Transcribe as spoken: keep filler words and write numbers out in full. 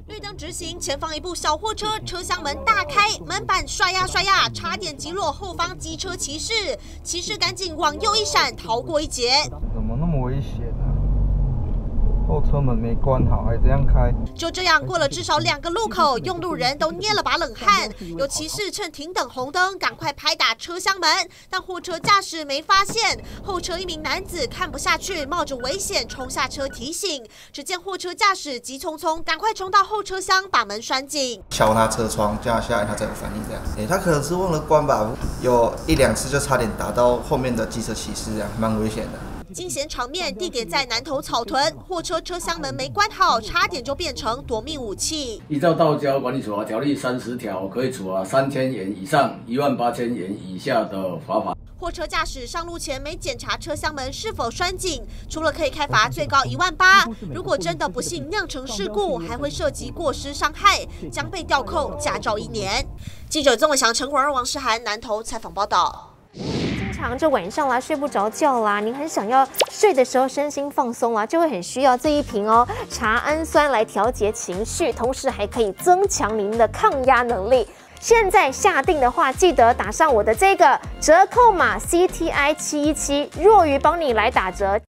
绿灯直行，前方一部小货车，车厢门大开，门板刷呀刷呀，差点击落后方机车骑士，骑士赶紧往右一闪，逃过一劫。 怎么那么危险啊？后车门没关好，还这样开。 就这样过了至少两个路口，用路人都捏了把冷汗。有骑士趁停等红灯，赶快拍打车厢门，但货车驾驶没发现。后车一名男子看不下去，冒着危险冲下车提醒。只见货车驾驶急匆匆赶快冲到后车厢，把门拴紧， 敲他车窗，叫他下来，他才有反应。这样，哎，他可能是忘了关吧，有一两次就差点打到后面的机车骑士，这样蛮危险的。 惊险场面地点在南投草屯，货车车厢门没关好，差点就变成夺命武器。 依照道交管理处罚条例三十条，可以处罚三千元以上一万八千元以下的罚款。 货车驾驶上路前没检查车厢门是否拴紧，除了可以开罚最高一万八，如果真的不幸酿成事故，还会涉及过失伤害，将被吊扣驾照一年。记者曾伟翔、陈国二、王诗涵南投采访报道。 经常这晚上啦睡不着觉啦，您很想要睡的时候身心放松啦，就会很需要这一瓶哦茶氨酸来调节情绪，同时还可以增强您的抗压能力。现在下定的话，记得打上我的这个折扣码 C T I 七一七，若鱼帮你来打折。